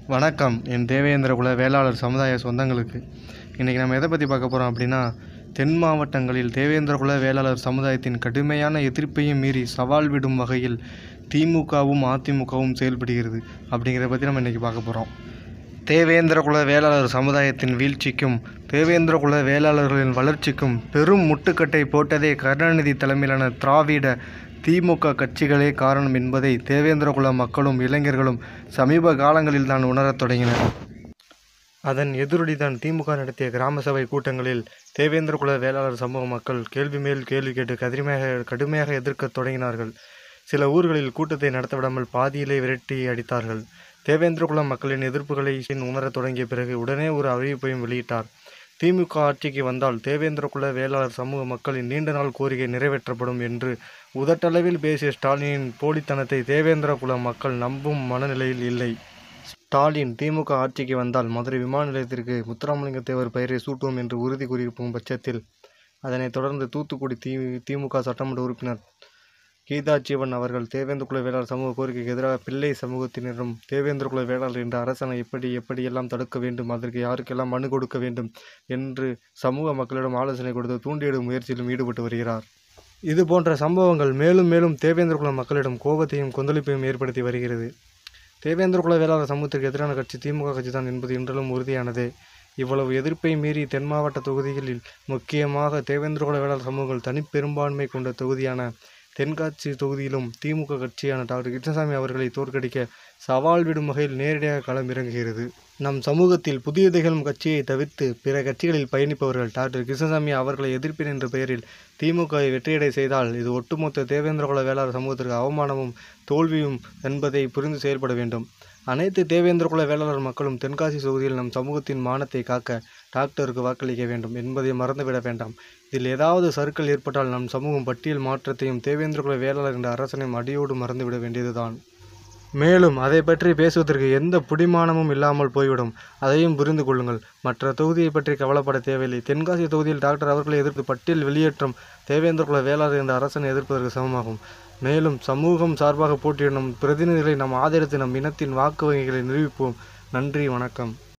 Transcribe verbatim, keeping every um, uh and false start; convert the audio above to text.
வணக்கம். என் தேவேந்திர குல வேளாளர் சமுதாய சொந்தங்களுக்கு இன்றைக்கி நம்ம எதை பற்றி பார்க்க போகிறோம் அப்படின்னா, தென் மாவட்டங்களில் தேவேந்திர குல வேளாளர் சமுதாயத்தின் கடுமையான எதிர்ப்பையும் மீறி சவால் விடும் வகையில் திமுகவும் அதிமுகவும் செயல்படுகிறது அப்படிங்கிறத பற்றி நம்ம இன்றைக்கி பார்க்க போகிறோம். தேவேந்திர குல வேளாளர் சமுதாயத்தின் வீழ்ச்சிக்கும் தேவேந்திர குல வேளாளர்களின் வளர்ச்சிக்கும் பெரும் முட்டுக்கட்டை போட்டதே கருணாநிதி தலைமையிலான திராவிட திமுக கட்சிகளே காரணம் என்பதை தேவேந்திர குல மக்களும் இளைஞர்களும் சமீப காலங்களில் தான் உணரத் தொடங்கினர். அதன் எதிரொலிதான் திமுக நடத்திய கிராம சபை கூட்டங்களில் தேவேந்திர குல வேளாளர் சமூக மக்கள் கேள்வி மேல் கேள்வி கேட்டு கடுமையாக கடுமையாக எதிர்க்கத் தொடங்கினார்கள். சில ஊர்களில் கூட்டத்தை நடத்தவிடாமல் பாதியிலே விரட்டி அடித்தார்கள். தேவேந்திர குல மக்களின் எதிர்ப்புகளை உணரத் தொடங்கிய பிறகு உடனே ஒரு அறிவிப்பையும் வெளியிட்டார். திமுக ஆட்சிக்கு வந்தால் தேவேந்திர குல வேளாளர் சமூக மக்களின் நீண்ட நாள் கோரிக்கை நிறைவேற்றப்படும் என்று உதட்டளவில் பேசிய ஸ்டாலினின் போலித்தனத்தை தேவேந்திர குல மக்கள் நம்பும் மனநிலையில் இல்லை. ஸ்டாலின் திமுக ஆட்சிக்கு வந்தால் மதுரை விமான நிலையத்திற்கு முத்துராமலிங்க தேவர் பெயரை சூட்டுவோம் என்று உறுதி கூறியிருக்கும் பட்சத்தில் அதனைத் தொடர்ந்து தூத்துக்குடி தி திமுக சட்டமன்ற உறுப்பினர் கீதா ஜீவன் அவர்கள் தேவேந்திர குல வேளாளர் சமூக கோரிக்கைக்கு எதிராக பிள்ளை சமூகத்தினரும் தேவேந்திர குல வேளாளர் என்ற அரசனை எப்படி எப்படியெல்லாம் தடுக்க வேண்டும், அதற்கு யாருக்கெல்லாம் மனு கொடுக்க வேண்டும் என்று சமூக மக்களிடம் ஆலோசனை கொடுத்து தூண்டியிடும் முயற்சியிலும் ஈடுபட்டு வருகிறார். இது போன்ற சம்பவங்கள் மேலும் மேலும் தேவேந்திர குல மக்களிடம் கோபத்தையும் கொந்தளிப்பையும் ஏற்படுத்தி வருகிறது. தேவேந்திர குல வேளாளர் சமூகத்திற்கு எதிரான கட்சி திமுக கட்சி தான் என்பது இன்றும் உறுதியானதே. இவ்வளவு எதிர்ப்பை மீறி தென் மாவட்ட தொகுதிகளில் முக்கியமாக தேவேந்திர குல வேளாளர் சமூகங்கள் தனிப்பெரும்பான்மை கொண்ட தொகுதியான தென்காசி தொகுதியிலும் திமுக கட்சியான டாக்டர் கிருஷ்ணசாமி அவர்களை தோற்கடிக்க சவால் விடும் வகையில் நேரடியாக களம் இறங்குகிறது. நம் சமூகத்தில் புதிய திகழும் கட்சியை தவிர்த்து பிற கட்சிகளில் பயணிப்பவர்கள் டாக்டர் கிருஷ்ணசாமி அவர்களை எதிர்ப்பேன் என்ற பெயரில் திமுகவை வெற்றியடை செய்தால் இது ஒட்டுமொத்த தேவேந்திர குல வேளாளர் சமூகத்திற்கு அவமானமும் தோல்வியும் என்பதை புரிந்து செயல்பட வேண்டும். அனைத்து தேவேந்திர குல வேளாளர் மக்களும் தென்காசி தொகுதியில் நம் சமூகத்தின் மானத்தை காக்க டாக்டருக்கு வாக்களிக்க வேண்டும் என்பதை மறந்துவிட வேண்டாம். இதில் ஏதாவது சறுக்கல் ஏற்பட்டால் நம் சமூகம் பட்டியல் மாற்றத்தையும் தேவேந்திர குல வேளாளர் என்ற அரசனையும் அடியோடு மறந்துவிட வேண்டியதுதான். மேலும் அதை பற்றி பேசுவதற்கு எந்த புடிமானமும் இல்லாமல் போய்விடும். அதையும் புரிந்து கொள்ளுங்கள். மற்ற தொகுதியை பற்றி கவலைப்பட தேவையில்லை. தென்காசி தொகுதியில் டாக்டர் அவர்களை எதிர்த்து பட்டியல் வெளியேற்றம் தேவேந்திர குல வேளாளர் என்ற அரசனை எதிர்ப்பதற்கு சமமாகும். மேலும் சமூகம் சார்பாக போட்டியிடும் பிரதிநிதிகளை நாம் ஆதரித்து நம் இனத்தின் வாக்கு வங்கிகளை நிரூபிப்போம். நன்றி, வணக்கம்.